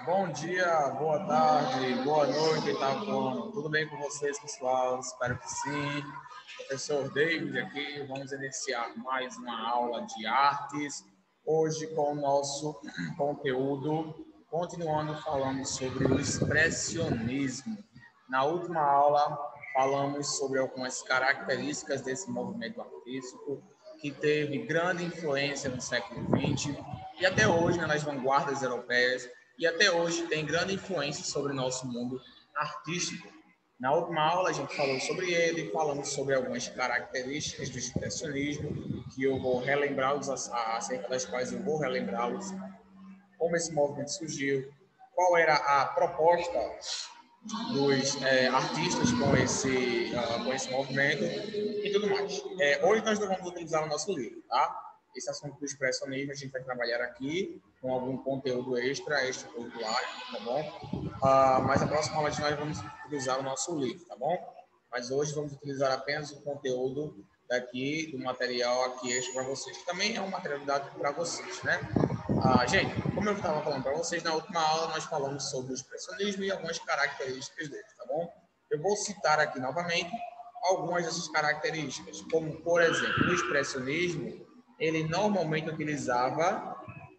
Bom dia, boa tarde, boa noite, tá bom? Tudo bem com vocês, pessoal? Espero que sim. Professor David aqui, vamos iniciar mais uma aula de artes, hoje com o nosso conteúdo, continuando falando sobre o expressionismo. Na última aula, falamos sobre algumas características desse movimento artístico, que teve grande influência no século XX e até hoje, nas vanguardas europeias, e até hoje tem grande influência sobre o nosso mundo artístico. Na última aula a gente falou sobre ele, falamos sobre algumas características do expressionismo, que eu vou relembrá-los, acerca das quais eu vou relembrá-los, como esse movimento surgiu, qual era a proposta dos artistas com esse movimento e tudo mais. Hoje nós não vamos utilizar o nosso livro, tá? Esse assunto do expressionismo a gente vai trabalhar aqui com algum conteúdo extracurricular, tá bom? Mas a próxima aula nós vamos utilizar o nosso livro, tá bom? Mas hoje vamos utilizar apenas o conteúdo daqui, do material aqui extra para vocês, que também é um material dado para vocês, né? Gente, como eu estava falando para vocês, na última aula nós falamos sobre o expressionismo e algumas características dele, tá bom? Eu vou citar aqui novamente algumas dessas características, como, por exemplo, no expressionismo, ele normalmente utilizava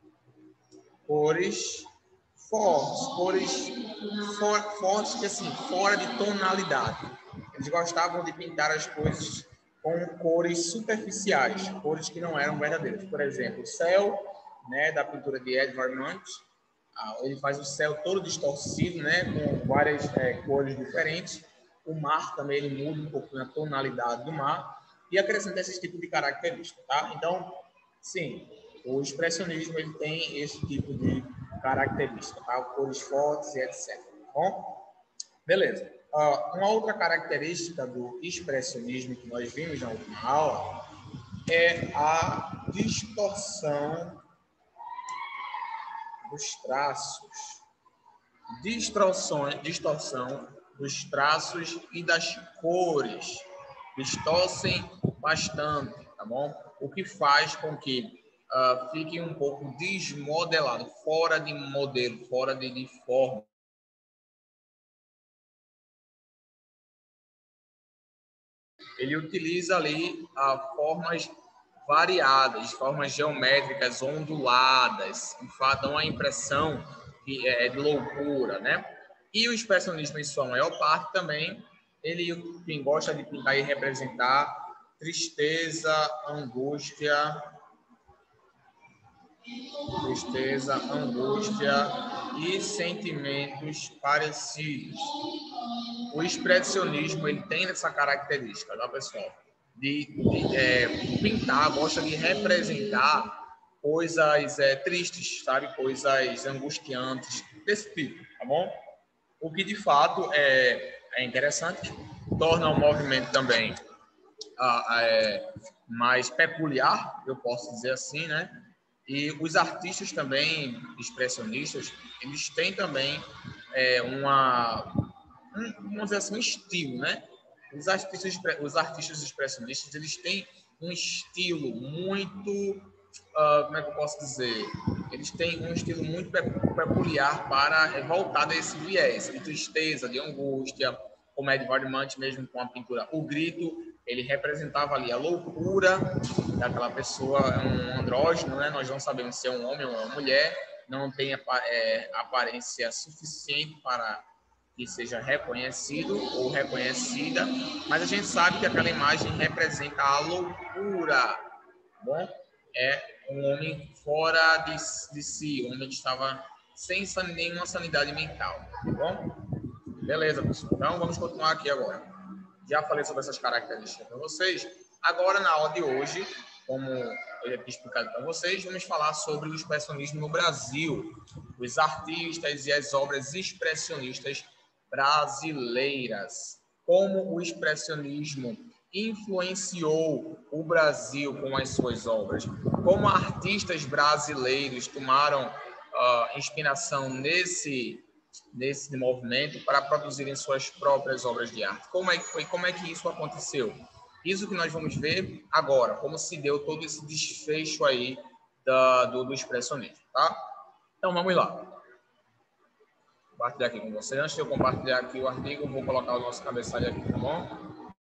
cores fortes, fortes que assim, fora de tonalidade. Eles gostavam de pintar as coisas com cores superficiais, cores que não eram verdadeiras. Por exemplo, o céu, né, da pintura de Edvard Munch, ele faz o céu todo distorcido, né, com várias cores diferentes. O mar também ele muda um pouco na tonalidade do mar e acrescenta esse tipo de característica, tá? Então, sim, o expressionismo ele tem esse tipo de característica, tá? Cores fortes e etc. Tá bom? Beleza. Uma outra característica do expressionismo que nós vimos na última aula é a distorção dos traços. Distorção dos traços e das cores. Distorcem bastante, tá bom? O que faz com que fique um pouco desmodelado, fora de modelo, fora de forma. Ele utiliza ali formas variadas, formas geométricas onduladas, que dão a impressão de loucura, né? E o expressionismo, em sua maior parte, também, quem gosta de pintar e representar tristeza, angústia, e sentimentos parecidos. O expressionismo ele tem essa característica, tá, pessoal? De pintar, gosta de representar coisas tristes, sabe? Coisas angustiantes, desse tipo, tá bom? O que, de fato, é interessante, torna o movimento também mais peculiar, eu posso dizer assim, né? E os artistas também, expressionistas, eles têm também vamos dizer assim, um estilo, né? Os artistas expressionistas, eles têm um estilo muito, como é que eu posso dizer? Eles têm um estilo muito peculiar para voltar desse viés de tristeza, de angústia, como Edvard Munch mesmo com a pintura O Grito, ele representava ali a loucura daquela pessoa, um andrógeno, né? Nós não sabemos se é um homem ou uma mulher, não tem aparência suficiente para que seja reconhecido ou reconhecida, mas a gente sabe que aquela imagem representa a loucura, bom? É um homem fora de si, um homem que estava sem nenhuma sanidade mental, tá bom? Beleza, pessoal. Então, vamos continuar aqui agora. Já falei sobre essas características para vocês. Agora, na aula de hoje, como eu já tinha explicado para vocês, vamos falar sobre o expressionismo no Brasil, os artistas e as obras expressionistas brasileiras. Como o expressionismo influenciou o Brasil com as suas obras. Como artistas brasileiros tomaram inspiração nesse movimento para produzirem suas próprias obras de arte. Como é que foi? Como é que isso aconteceu? Isso que nós vamos ver agora, como se deu todo esse desfecho aí do expressionismo, tá? Então, vamos lá. compartilhar aqui com você. Antes de eu compartilhar aqui o artigo, eu vou colocar o nosso cabeçalho aqui, tá bom?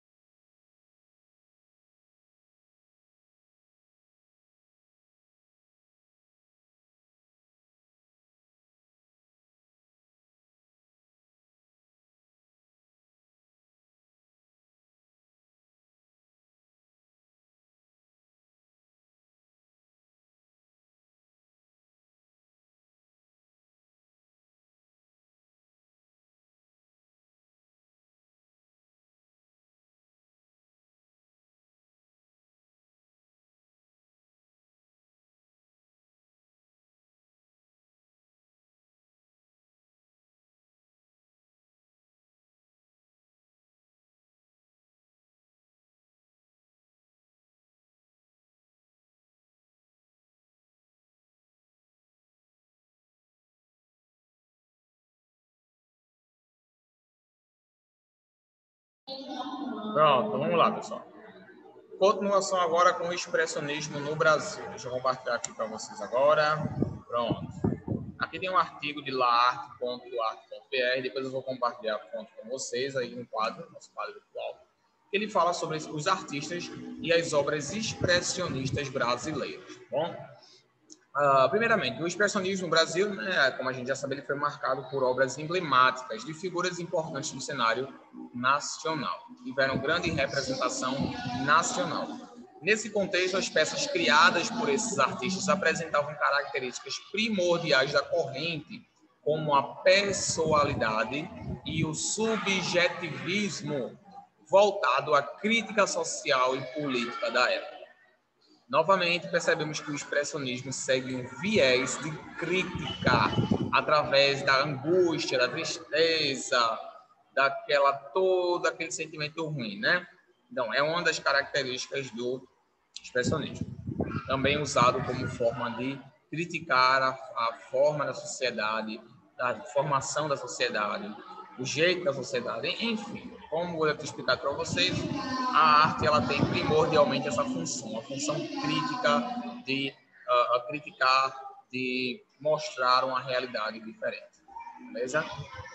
Pronto, vamos lá, pessoal. Continuação agora com o expressionismo no Brasil. Deixa eu compartilhar aqui para vocês agora. Pronto. Aqui tem um artigo de laarte.arte.br, depois eu vou compartilhar a fonte com vocês aí no quadro, nosso quadro virtual. Ele fala sobre os artistas e as obras expressionistas brasileiras. Bom, primeiramente, o expressionismo no Brasil, né, como a gente já sabe, ele foi marcado por obras emblemáticas de figuras importantes do cenário nacional, que tiveram grande representação nacional. Nesse contexto, as peças criadas por esses artistas apresentavam características primordiais da corrente, como a pessoalidade e o subjetivismo voltado à crítica social e política da época. Novamente, percebemos que o expressionismo segue um viés de crítica através da angústia, da tristeza, todo aquele sentimento ruim, né? Então, é uma das características do expressionismo. Também usado como forma de criticar a forma da sociedade, a formação da sociedade, o jeito da sociedade, enfim. Como eu vou explicar para vocês, a arte ela tem primordialmente essa função, a função crítica de criticar, de mostrar uma realidade diferente. Beleza?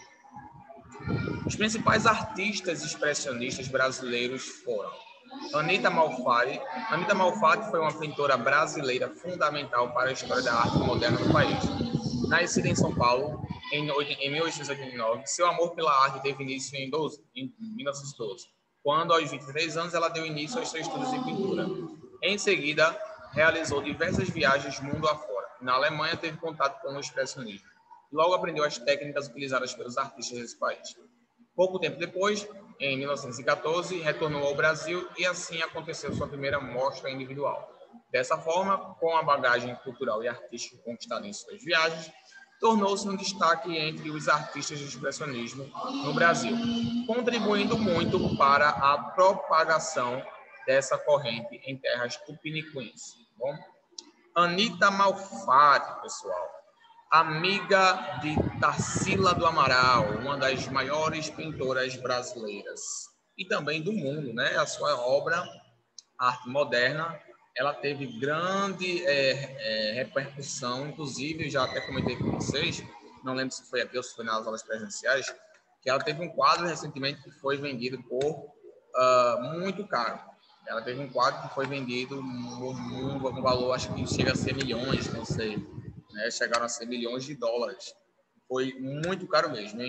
Os principais artistas expressionistas brasileiros foram Anita Malfatti. Anita Malfatti foi uma pintora brasileira fundamental para a história da arte moderna no país. Nascida em São Paulo em 1889, seu amor pela arte teve início em 1912, quando, aos 23 anos, ela deu início aos seus estudos de pintura. Em seguida, realizou diversas viagens mundo afora. Na Alemanha, teve contato com o expressionismo. Logo aprendeu as técnicas utilizadas pelos artistas desse país. Pouco tempo depois, em 1914, retornou ao Brasil e assim aconteceu sua primeira mostra individual. Dessa forma, com a bagagem cultural e artística conquistada em suas viagens, tornou-se um destaque entre os artistas de expressionismo no Brasil, contribuindo muito para a propagação dessa corrente em terras tupiniquins. Bom, Anita Malfatti, pessoal, amiga de Tarsila do Amaral, uma das maiores pintoras brasileiras e também do mundo, né? A sua obra, Arte Moderna, ela teve grande repercussão, inclusive, já até comentei com vocês, não lembro se foi aqui ou se foi nas aulas presenciais, que ela teve um quadro recentemente que foi vendido por muito caro. Ela teve um quadro que foi vendido um valor, acho que chega a ser milhões, não sei, né? Chegaram a ser milhões de dólares. Foi muito caro mesmo.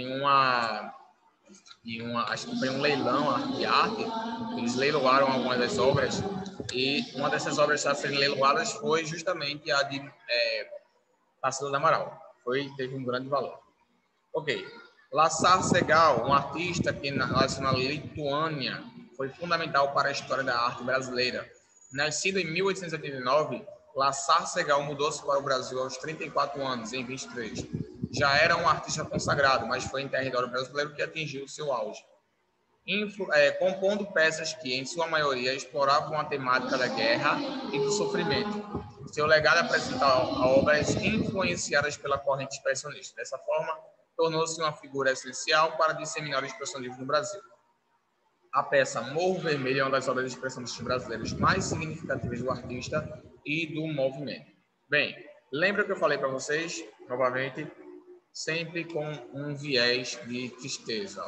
Acho que foi um leilão de arte, eles leiloaram algumas das obras, e uma dessas obras a serem leiloadas foi justamente a de Tarsila do Amaral. Teve um grande valor. Ok. Lasar Segall, um artista que nasceu na Lituânia, foi fundamental para a história da arte brasileira. Nascido em 1889, Lasar Segall mudou-se para o Brasil aos 34 anos, em 23. Já era um artista consagrado, mas foi em território brasileiro que atingiu o seu auge. Compondo peças que, em sua maioria, exploravam a temática da guerra e do sofrimento. Seu legado apresenta obras influenciadas pela corrente expressionista. Dessa forma, tornou-se uma figura essencial para disseminar o expressionismo no Brasil. A peça Morro Vermelho é uma das obras expressionistas brasileiras mais significativas do artista e do movimento. Bem, lembra que eu falei para vocês, novamente, sempre com um viés de tristeza.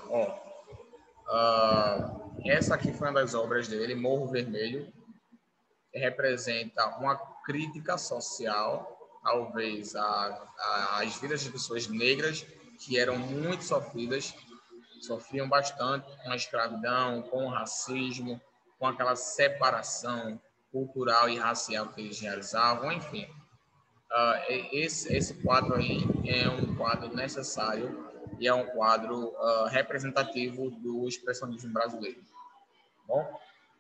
Essa aqui foi uma das obras dele, Morro Vermelho, que representa uma crítica social, talvez, às vidas de pessoas negras que eram muito sofridas, sofriam bastante com a escravidão, com o racismo, com aquela separação cultural e racial que eles realizavam, enfim. Esse quadro aí é um quadro necessário e é um quadro representativo do expressionismo brasileiro. Bom?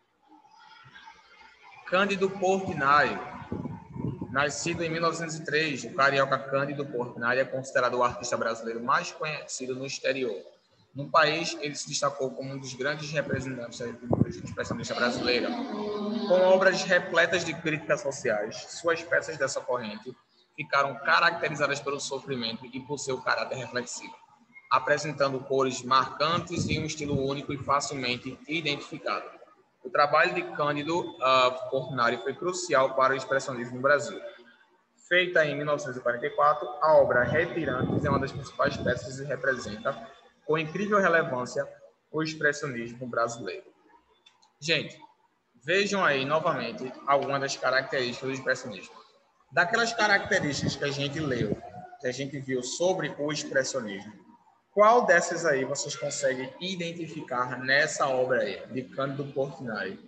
Cândido Portinari, nascido em 1903, o carioca Cândido Portinari é considerado o artista brasileiro mais conhecido no exterior. No país, ele se destacou como um dos grandes representantes da expressionista brasileira. Com obras repletas de críticas sociais, suas peças dessa corrente ficaram caracterizadas pelo sofrimento e por seu caráter reflexivo, apresentando cores marcantes e um estilo único e facilmente identificável. O trabalho de Cândido Portinari foi crucial para o expressionismo no Brasil. Feita em 1944, a obra Retirantes é uma das principais peças e representa, com incrível relevância, o expressionismo brasileiro. Gente, vejam aí novamente algumas das características do expressionismo. Daquelas características que a gente leu, que a gente viu sobre o expressionismo, qual dessas aí vocês conseguem identificar nessa obra aí, de Cândido Portinari?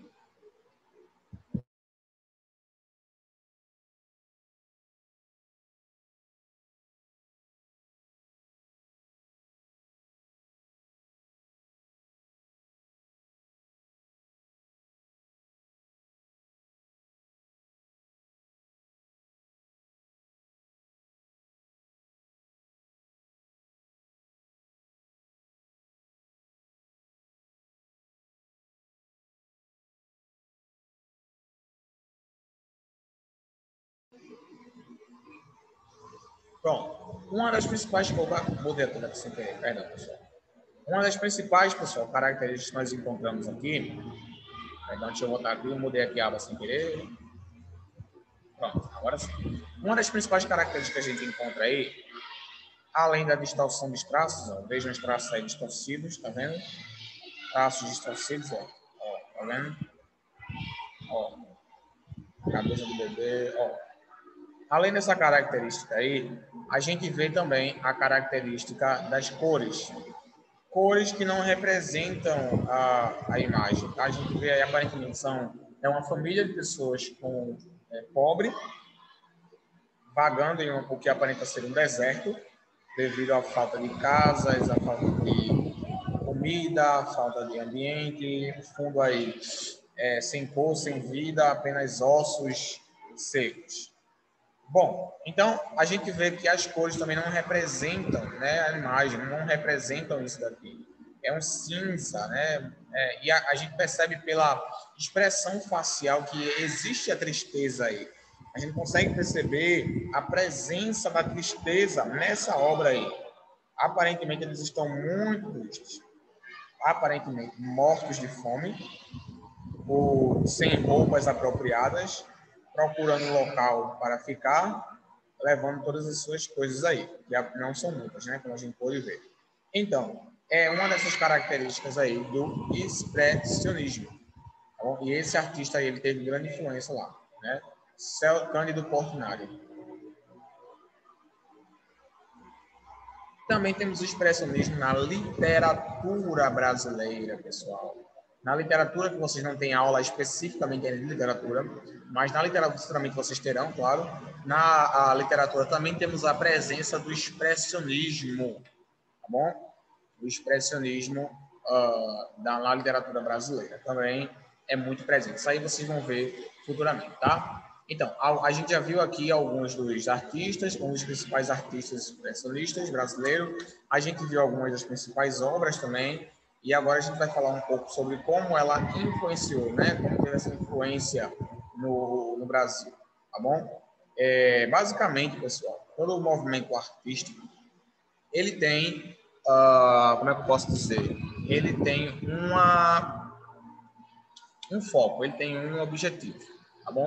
Pronto. Uma das principais características que nós encontramos aqui, perdão, deixa eu voltar aqui, eu mudei aqui a aba sem querer. Pronto, agora sim. Uma das principais características que a gente encontra aí, além da distorção dos traços, vejam os traços aí distorcidos, tá vendo? Traços distorcidos, tá vendo? Cabeça do bebê, Além dessa característica aí, a gente vê também a característica das cores. Cores que não representam a imagem. Tá? A gente vê aí, aparentemente, é uma família de pessoas pobre, vagando em o que aparenta ser um deserto, devido à falta de casas, à falta de comida, à falta de ambiente, fundo aí sem cor, sem vida, apenas ossos secos. Bom, então a gente vê que as cores também não representam, né, a imagem, não representam isso daqui. É um cinza, né? E a gente percebe pela expressão facial que existe a tristeza aí. A gente consegue perceber a presença da tristeza nessa obra aí. Aparentemente eles estão muito tristes, aparentemente mortos de fome, ou sem roupas apropriadas, procurando um local para ficar, levando todas as suas coisas aí, que não são muitas, né, como a gente pode ver. Então, é uma dessas características aí do expressionismo. Tá bom? E esse artista aí, ele teve grande influência lá, né? Cândido Portinari. Também temos o expressionismo na literatura brasileira, pessoal. Na literatura, que vocês não têm aula especificamente de literatura, mas na literatura futuramente vocês terão, claro. Na literatura também temos a presença do expressionismo, tá bom? O expressionismo na literatura brasileira também é muito presente. Isso aí vocês vão ver futuramente, tá? Então, a gente já viu aqui alguns dos artistas, um dos principais artistas expressionistas brasileiros. A gente viu algumas das principais obras também. E agora a gente vai falar um pouco sobre como ela influenciou, né? Como teve essa influência no Brasil, tá bom? Basicamente, pessoal, todo o movimento artístico, ele tem, como é que eu posso dizer? Ele tem um foco, ele tem um objetivo, tá bom?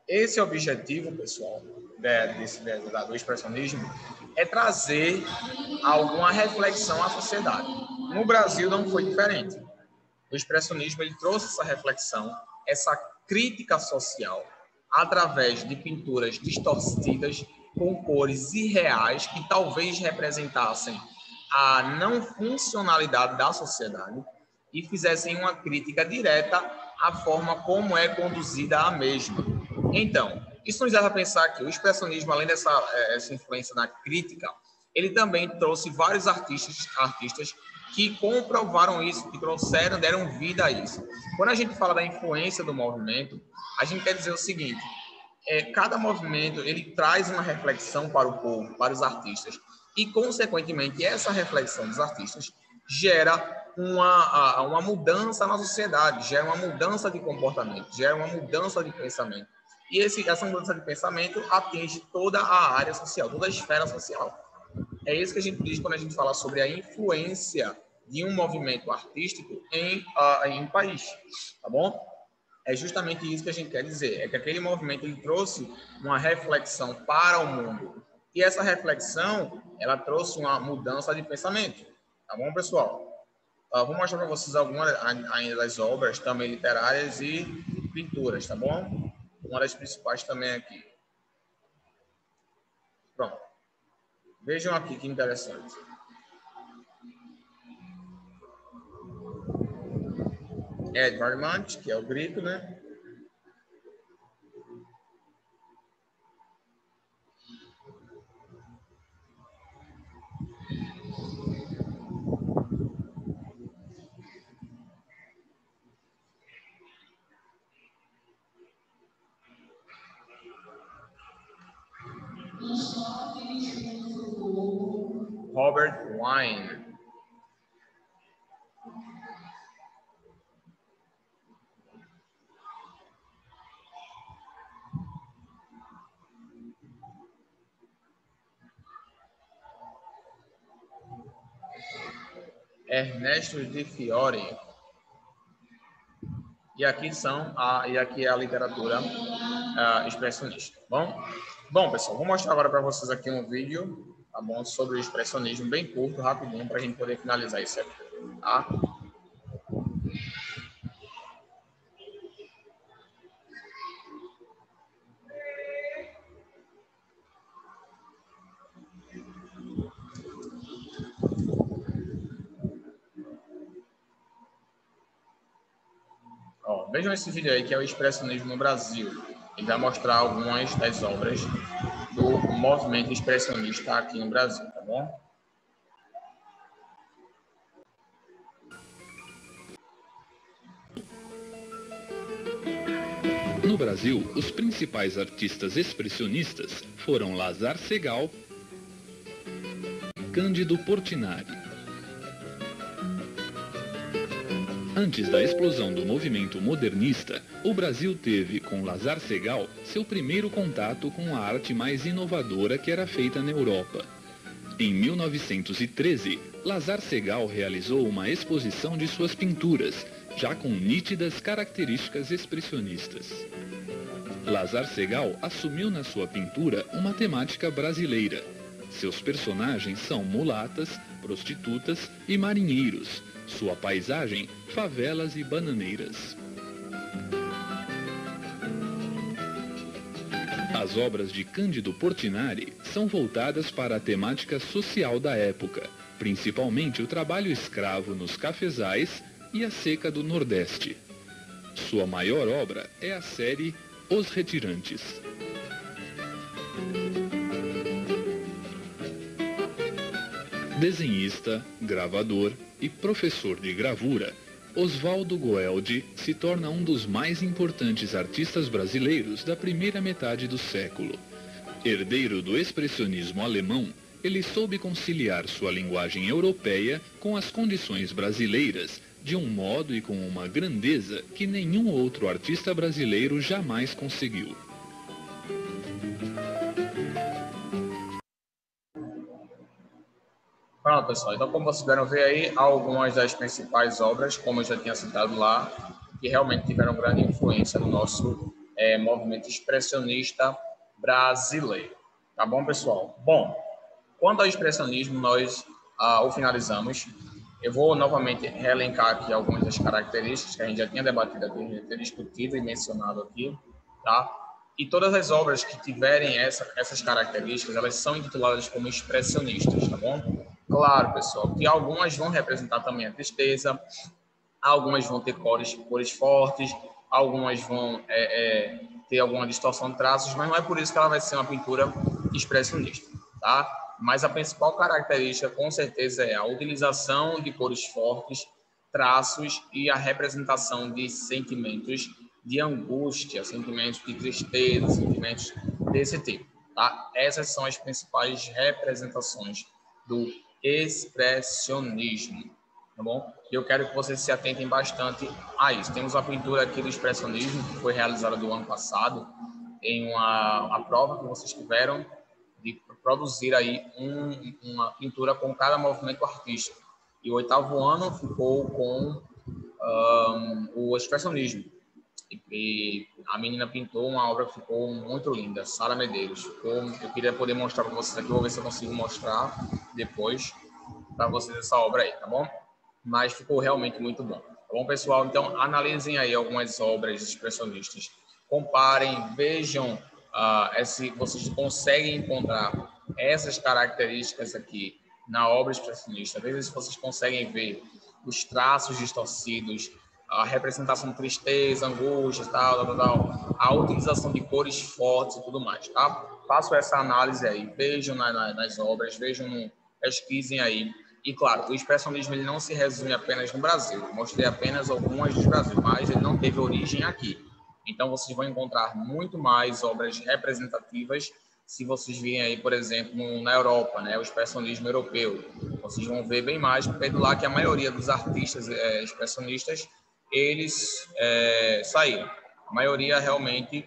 Esse objetivo, pessoal, do expressionismo é trazer alguma reflexão à sociedade. No Brasil não foi diferente. O expressionismo ele trouxe essa reflexão, essa crítica social, através de pinturas distorcidas, com cores irreais, que talvez representassem a não funcionalidade da sociedade e fizessem uma crítica direta à forma como é conduzida a mesma. Então, isso nos leva a pensar que o expressionismo, além essa influência na crítica, ele também trouxe vários artistas que comprovaram isso, que deram vida a isso. Quando a gente fala da influência do movimento, a gente quer dizer o seguinte: cada movimento ele traz uma reflexão para o povo, para os artistas, e consequentemente essa reflexão dos artistas gera uma mudança na sociedade, gera uma mudança de comportamento, gera uma mudança de pensamento. E essa mudança de pensamento atinge toda a área social, toda a esfera social. É isso que a gente diz quando a gente fala sobre a influência de um movimento artístico em um país, tá bom? É justamente isso que a gente quer dizer, é que aquele movimento ele trouxe uma reflexão para o mundo. E essa reflexão, ela trouxe uma mudança de pensamento, tá bom, pessoal? Vou mostrar para vocês algumas ainda das obras, também literárias e pinturas, tá bom? Uma das principais também aqui. Pronto. Vejam aqui que interessante. Edvard Munch, que é o grito, né? Robert Wiene. Ernesto de Fiore. E aqui é a literatura expressionista. Bom, pessoal, vou mostrar agora para vocês aqui um vídeo, tá bom, sobre o expressionismo, bem curto, rapidinho, para a gente poder finalizar isso aqui, tá? Vejam esse vídeo aí, que é o expressionismo no Brasil. Ele vai mostrar algumas das obras do movimento expressionista aqui no Brasil, tá bom? No Brasil, os principais artistas expressionistas foram Lazar Segal e Cândido Portinari. Antes da explosão do movimento modernista, o Brasil teve, com Lazar Segal, seu primeiro contato com a arte mais inovadora que era feita na Europa. Em 1913, Lazar Segal realizou uma exposição de suas pinturas, já com nítidas características expressionistas. Lazar Segal assumiu na sua pintura uma temática brasileira. Seus personagens são mulatas, prostitutas e marinheiros. Sua paisagem, favelas e bananeiras. As obras de Cândido Portinari são voltadas para a temática social da época, principalmente o trabalho escravo nos cafezais e a seca do Nordeste. Sua maior obra é a série Os Retirantes. Desenhista, gravador e professor de gravura, Oswaldo Goeldi se torna um dos mais importantes artistas brasileiros da primeira metade do século. Herdeiro do expressionismo alemão, ele soube conciliar sua linguagem europeia com as condições brasileiras de um modo e com uma grandeza que nenhum outro artista brasileiro jamais conseguiu. Pronto, pessoal. Então, como vocês puderam ver aí, algumas das principais obras, como eu já tinha citado lá, que realmente tiveram grande influência no nosso movimento expressionista brasileiro. Tá bom, pessoal? Bom, quanto ao expressionismo, nós o finalizamos. Eu vou novamente reelencar aqui algumas das características que a gente já tinha debatido aqui, já tinha discutido e mencionado aqui, tá? E todas as obras que tiverem essas características, elas são intituladas como expressionistas, tá bom? Claro, pessoal, que algumas vão representar também a tristeza, algumas vão ter cores fortes, algumas vão ter alguma distorção de traços, mas não é por isso que ela vai ser uma pintura expressionista, tá? Mas a principal característica, com certeza, é a utilização de cores fortes, traços e a representação de sentimentos de angústia, sentimentos de tristeza, sentimentos desse tipo, tá? Essas são as principais representações do expressionismo, tá bom? E eu quero que vocês se atentem bastante a isso. Temos a pintura aqui do expressionismo, que foi realizada do ano passado, em a prova que vocês tiveram de produzir aí uma pintura com cada movimento artístico. E o 8º ano ficou com o expressionismo. E a menina pintou uma obra que ficou muito linda, Sara Medeiros. Eu queria poder mostrar para vocês aqui, vou ver se eu consigo mostrar depois para vocês essa obra aí, tá bom? Mas ficou realmente muito bom. Tá bom, pessoal? Então, analisem aí algumas obras expressionistas. Comparem, vejam se vocês conseguem encontrar essas características aqui na obra expressionista. Vejam se vocês conseguem ver os traços distorcidos, a representação de tristeza, angústia, tal, a utilização de cores fortes e tudo mais, tá? Façam essa análise aí, vejam nas obras, pesquisem aí. E, claro, o expressionismo ele não se resume apenas no Brasil. Eu mostrei apenas algumas do Brasil, mas ele não teve origem aqui. Então, vocês vão encontrar muito mais obras representativas se vocês virem aí, por exemplo, na Europa, né, o expressionismo europeu. Vocês vão ver bem mais, porque é do lá que a maioria dos artistas expressionistas, eles saíram. A maioria realmente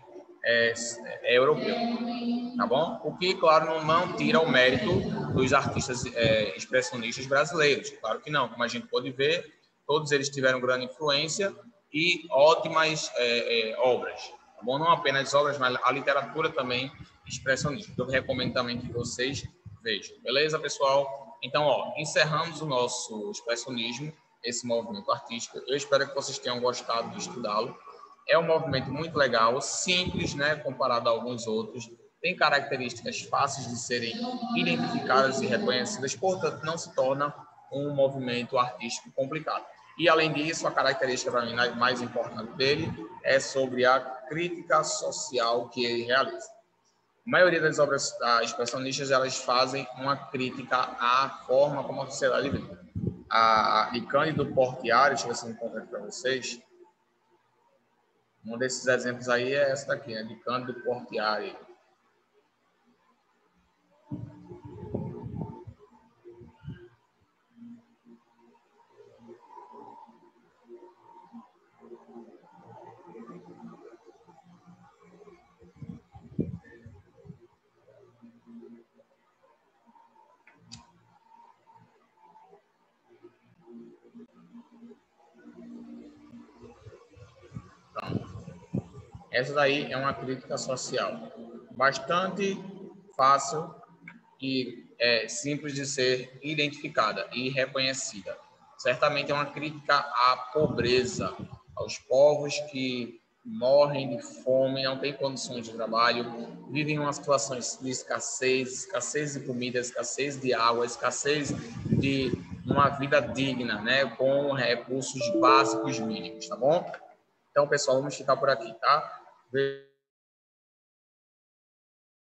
é europeu, tá bom? O que, claro, não tira o mérito dos artistas expressionistas brasileiros. Claro que não. Como a gente pode ver, todos eles tiveram grande influência e ótimas obras, tá bom? Não apenas obras, mas a literatura também expressionista. Eu recomendo também que vocês vejam. Beleza, pessoal? Então, encerramos o nosso expressionismo, esse movimento artístico. Eu espero que vocês tenham gostado de estudá-lo. É um movimento muito legal, simples, né, comparado a alguns outros. Tem características fáceis de serem identificadas e reconhecidas, portanto, não se torna um movimento artístico complicado. E, além disso, a característica, para mim, mais importante dele é sobre a crítica social que ele realiza. A maioria das obras expressionistas, elas fazem uma crítica à forma como a sociedade vive. De Cândido Portiari, deixa eu ver se eu encontro aqui para vocês. Um desses exemplos aí é essa daqui, né, de Cândido Portiari. Essa daí é uma crítica social bastante fácil e simples de ser identificada e reconhecida. Certamente é uma crítica à pobreza, aos povos que morrem de fome, não têm condições de trabalho, vivem em uma situação de escassez de comida, escassez de água, escassez de uma vida digna, né, com recursos básicos mínimos, tá bom? Então, pessoal, vamos ficar por aqui, tá?